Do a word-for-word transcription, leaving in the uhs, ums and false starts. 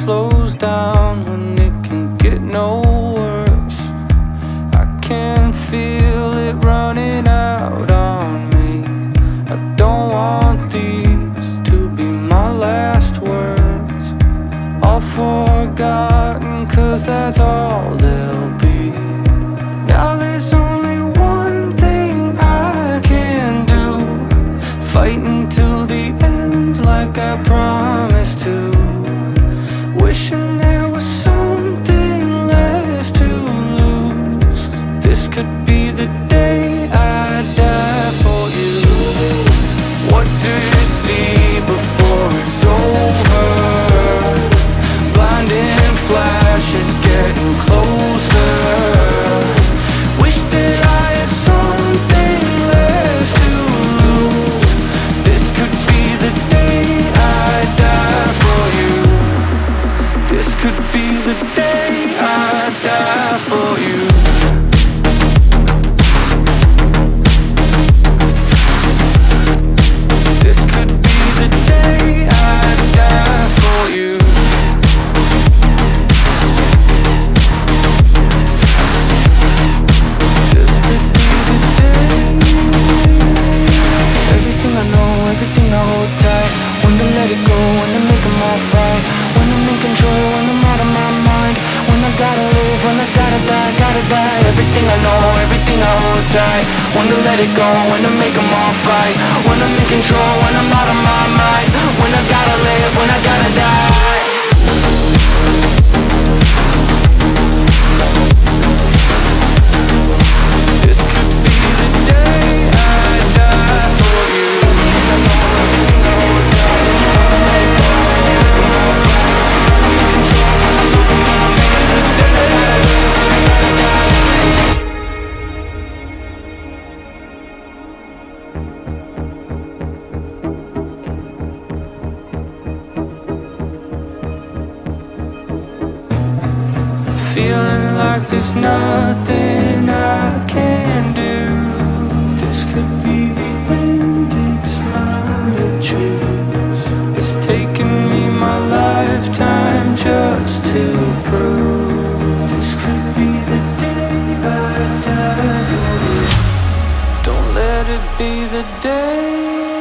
slows down when it can get no worse. I can feel it running out on me. I don't want these to be my last words. All forgotten, cause that's all they'll be. Now there's only one thing I can do, fighting till the end like I promised to. Wishing there was something left to lose. This could be the day I die for you. What do you see before it's over? Blinding flashes getting closer. Wish that I had something left to lose. This could be the day I die for you. This could be the day I die for you. This could be the day I die for you. This could be the day. Everything I know, everything I hold tight. When to let it go, when to make them all fight. When I'm in control, when I'm out of my mind. When I gotta live, when I gotta die, gotta die. Everything I know, everything I hold tight. When to let it go, when to make them all fight. When I'm in control, when I'm out of my mind. When I gotta live, when I gotta die. This could be the day I die for you. Everything I hold tight. Feeling like there's nothing I can do. This could be the end, it's mine to choose. It's taken me my lifetime just to prove. This could be the day I die for you. Don't let it be the day